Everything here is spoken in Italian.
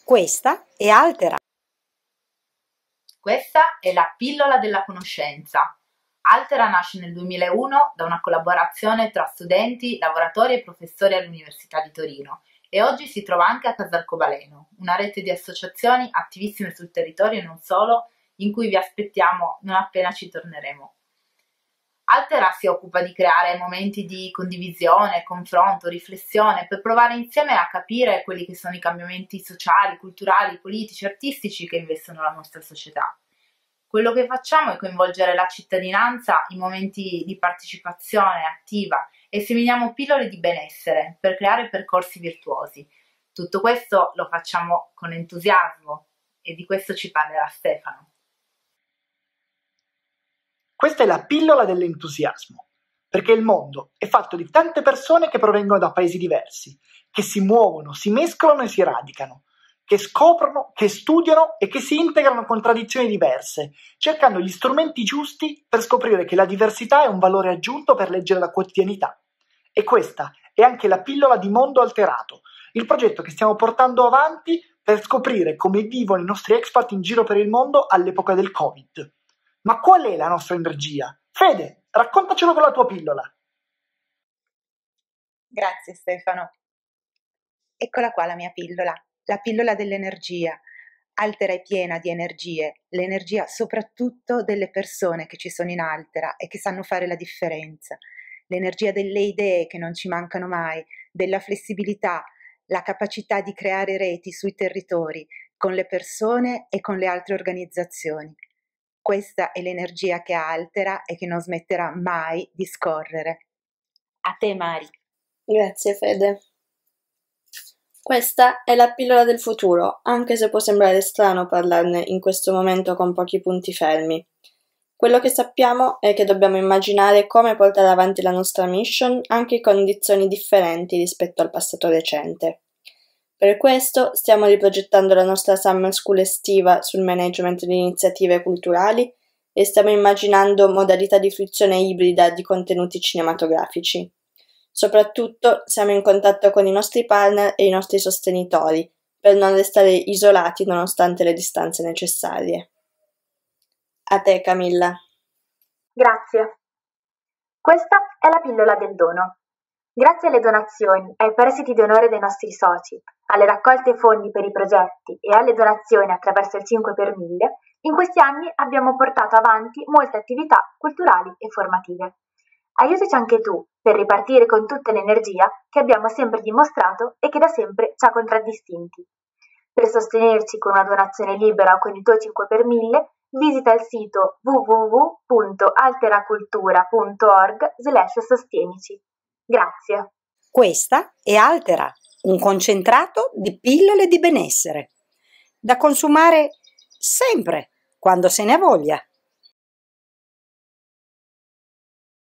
Questa è Altera. Questa è la pillola della conoscenza. Altera nasce nel 2001 da una collaborazione tra studenti, lavoratori e professori all'Università di Torino e oggi si trova anche a Casalcobaleno, una rete di associazioni attivissime sul territorio e non solo, in cui vi aspettiamo non appena ci torneremo. Altera si occupa di creare momenti di condivisione, confronto, riflessione per provare insieme a capire quelli che sono i cambiamenti sociali, culturali, politici, artistici che investono la nostra società. Quello che facciamo è coinvolgere la cittadinanza in momenti di partecipazione attiva e seminiamo pillole di benessere per creare percorsi virtuosi. Tutto questo lo facciamo con entusiasmo e di questo ci parlerà Stefano. Questa è la pillola dell'entusiasmo, perché il mondo è fatto di tante persone che provengono da paesi diversi, che si muovono, si mescolano e si radicano, che scoprono, che studiano e che si integrano con tradizioni diverse, cercando gli strumenti giusti per scoprire che la diversità è un valore aggiunto per leggere la quotidianità. E questa è anche la pillola di Mondo Alterato, il progetto che stiamo portando avanti per scoprire come vivono i nostri expat in giro per il mondo all'epoca del Covid. Ma qual è la nostra energia? Fede, raccontacelo con la tua pillola. Grazie Stefano. Eccola qua la mia pillola, la pillola dell'energia. Altera è piena di energie, l'energia soprattutto delle persone che ci sono in Altera e che sanno fare la differenza. L'energia delle idee che non ci mancano mai, della flessibilità, la capacità di creare reti sui territori, con le persone e con le altre organizzazioni. Questa è l'energia che Altera e che non smetterà mai di scorrere. A te, Mari. Grazie, Fede. Questa è la pillola del futuro, anche se può sembrare strano parlarne in questo momento con pochi punti fermi. Quello che sappiamo è che dobbiamo immaginare come portare avanti la nostra mission anche in condizioni differenti rispetto al passato recente. Per questo stiamo riprogettando la nostra Summer School estiva sul management di iniziative culturali e stiamo immaginando modalità di fruizione ibrida di contenuti cinematografici. Soprattutto siamo in contatto con i nostri partner e i nostri sostenitori per non restare isolati nonostante le distanze necessarie. A te, Camilla. Grazie. Questa è la pillola del dono. Grazie alle donazioni, ai prestiti di onore dei nostri soci, alle raccolte fondi per i progetti e alle donazioni attraverso il 5 per 1000, in questi anni abbiamo portato avanti molte attività culturali e formative. Aiutaci anche tu per ripartire con tutta l'energia che abbiamo sempre dimostrato e che da sempre ci ha contraddistinti. Per sostenerci con una donazione libera o con il tuo 5 per 1000, visita il sito www.alteracultura.org/sostienici. Grazie. Questa è Altera, un concentrato di pillole di benessere, da consumare sempre, quando se ne ha voglia.